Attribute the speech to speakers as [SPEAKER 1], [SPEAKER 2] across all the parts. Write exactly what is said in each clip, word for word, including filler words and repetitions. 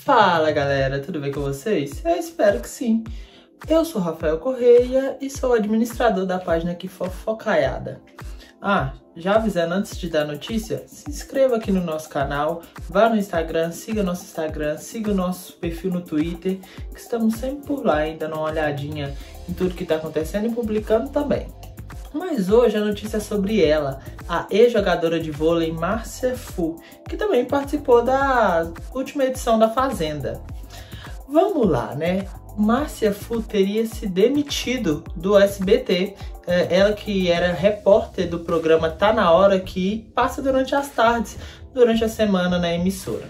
[SPEAKER 1] Fala galera, tudo bem com vocês? Eu espero que sim. Eu sou Rafael Correia e sou administrador da página Que Fofocaiada. Ah, já avisando antes de dar notícia, se inscreva aqui no nosso canal, vá no Instagram, siga nosso Instagram, siga o nosso perfil no Twitter, que estamos sempre por lá, ainda dando uma olhadinha em tudo que está acontecendo e publicando também. Mas hoje a notícia é sobre ela, a ex-jogadora de vôlei Márcia Fu, que também participou da última edição da Fazenda. Vamos lá, né? Márcia Fu teria se demitido do S B T, ela que era repórter do programa Tá Na Hora, que passa durante as tardes, durante a semana na emissora.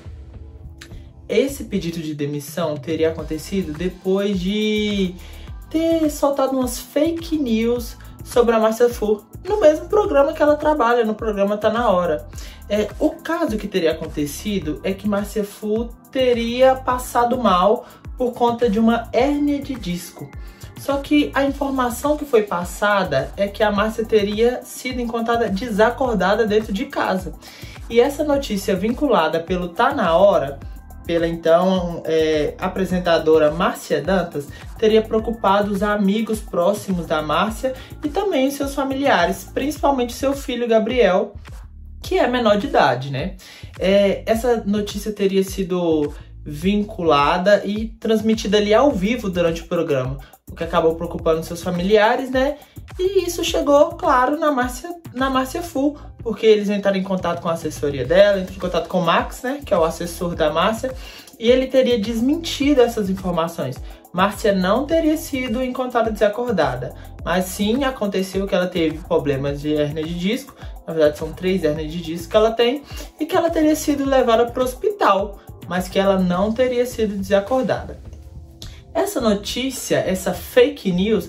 [SPEAKER 1] Esse pedido de demissão teria acontecido depois de ter soltado umas fake news sobre a Márcia Fu, no mesmo programa que ela trabalha, no programa Tá Na Hora. É, o caso que teria acontecido é que Márcia Fu teria passado mal por conta de uma hérnia de disco. Só que a informação que foi passada é que a Márcia teria sido encontrada desacordada dentro de casa. E essa notícia vinculada pelo Tá Na Hora, pela então é, apresentadora Márcia Dantas, teria preocupado os amigos próximos da Márcia e também seus familiares, principalmente seu filho Gabriel, que é menor de idade, né? É, essa notícia teria sido vinculada e transmitida ali ao vivo durante o programa, o que acabou preocupando seus familiares, né? E isso chegou, claro, na Márcia, na Márcia Fu, porque eles entraram em contato com a assessoria dela, entraram em contato com o Max, né, que é o assessor da Márcia, e ele teria desmentido essas informações. Márcia não teria sido encontrada desacordada, mas sim aconteceu que ela teve problemas de hérnia de disco, na verdade são três hérnias de disco que ela tem, e que ela teria sido levada para o hospital, mas que ela não teria sido desacordada. Essa notícia, essa fake news,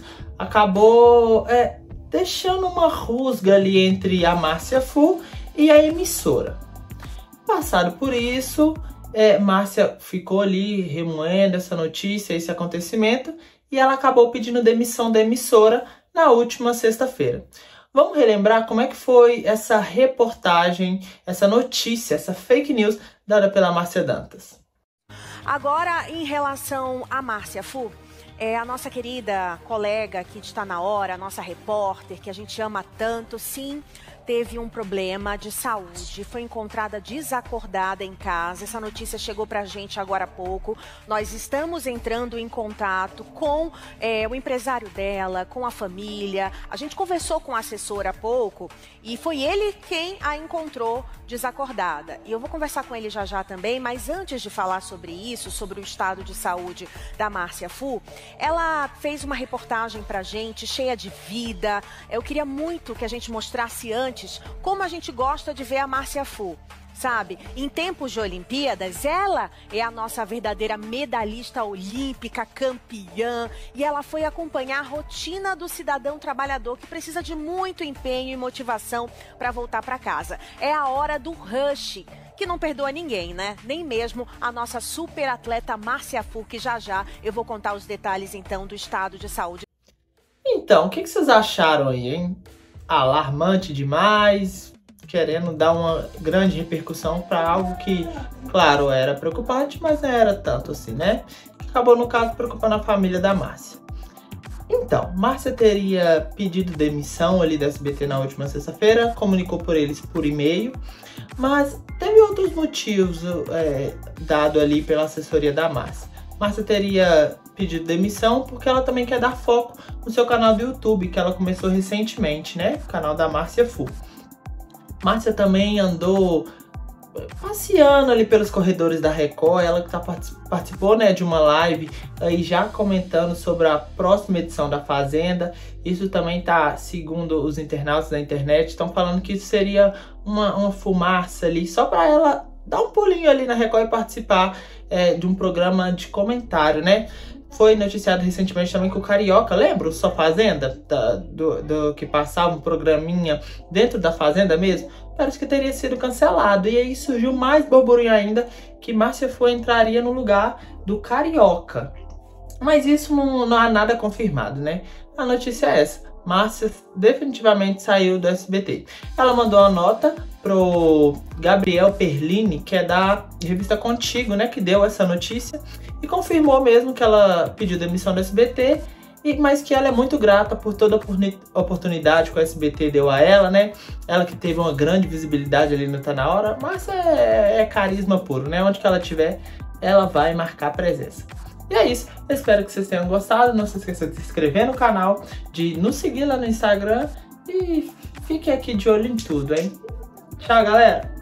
[SPEAKER 1] acabou é, deixando uma rusga ali entre a Márcia Fu e a emissora. Passado por isso, é, Márcia ficou ali remoendo essa notícia, esse acontecimento, e ela acabou pedindo demissão da emissora na última sexta-feira. Vamos relembrar como é que foi essa reportagem, essa notícia, essa fake news dada pela Márcia Dantas.
[SPEAKER 2] Agora, em relação a Márcia Fu, é a nossa querida colega aqui de Tá Na Hora, a nossa repórter, que a gente ama tanto, sim, teve um problema de saúde, foi encontrada desacordada em casa. Essa notícia chegou pra gente agora há pouco. Nós estamos entrando em contato com é, o empresário dela, com a família. A gente conversou com o assessor há pouco e foi ele quem a encontrou desacordada. E eu vou conversar com ele já já também, mas antes de falar sobre isso, sobre o estado de saúde da Márcia Fu, ela fez uma reportagem pra gente cheia de vida. Eu queria muito que a gente mostrasse antes como a gente gosta de ver a Márcia Fu, sabe? Em tempos de Olimpíadas, ela é a nossa verdadeira medalhista olímpica, campeã, e ela foi acompanhar a rotina do cidadão trabalhador que precisa de muito empenho e motivação para voltar para casa. É a hora do rush, que não perdoa ninguém, né? Nem mesmo a nossa super atleta Márcia Fu, que já já eu vou contar os detalhes então do estado de saúde.
[SPEAKER 1] Então, o que vocês acharam aí, hein? Alarmante demais, querendo dar uma grande repercussão para algo que, claro, era preocupante, mas não era tanto assim, né? Acabou, no caso, preocupando a família da Márcia. Então, Márcia teria pedido demissão ali da S B T na última sexta-feira, comunicou por eles por e-mail, mas teve outros motivos é, dado ali pela assessoria da Márcia. Márcia teria pedido demissão porque ela também quer dar foco no seu canal do YouTube, que ela começou recentemente, né? O canal da Márcia Fu. Márcia também andou passeando ali pelos corredores da Record, ela que tá, participou, né, de uma live aí já comentando sobre a próxima edição da Fazenda. Isso também tá, segundo os internautas da internet, estão falando que isso seria uma, uma fumaça ali, só para ela dar um pulinho ali na Record e participar é, de um programa de comentário, né? Foi noticiado recentemente também que o Carioca, lembra o Só Fazenda? Da, do, do que passava um programinha dentro da Fazenda mesmo? Parece que teria sido cancelado. E aí surgiu mais burburinho ainda que Márcia Fu entraria no lugar do Carioca. Mas isso não, não há nada confirmado, né? A notícia é essa. Márcia definitivamente saiu do S B T. Ela mandou uma nota pro Gabriel Perlini, que é da revista Contigo, né, que deu essa notícia, e confirmou mesmo que ela pediu demissão do S B T, e, mas que ela é muito grata por toda a oportunidade que o S B T deu a ela, né? Ela que teve uma grande visibilidade ali no Tá Na Hora, mas é, é carisma puro, né? Onde que ela estiver, ela vai marcar presença. E é isso, eu espero que vocês tenham gostado, não se esqueça de se inscrever no canal, de nos seguir lá no Instagram e fique aqui de olho em tudo, hein? Tchau, galera!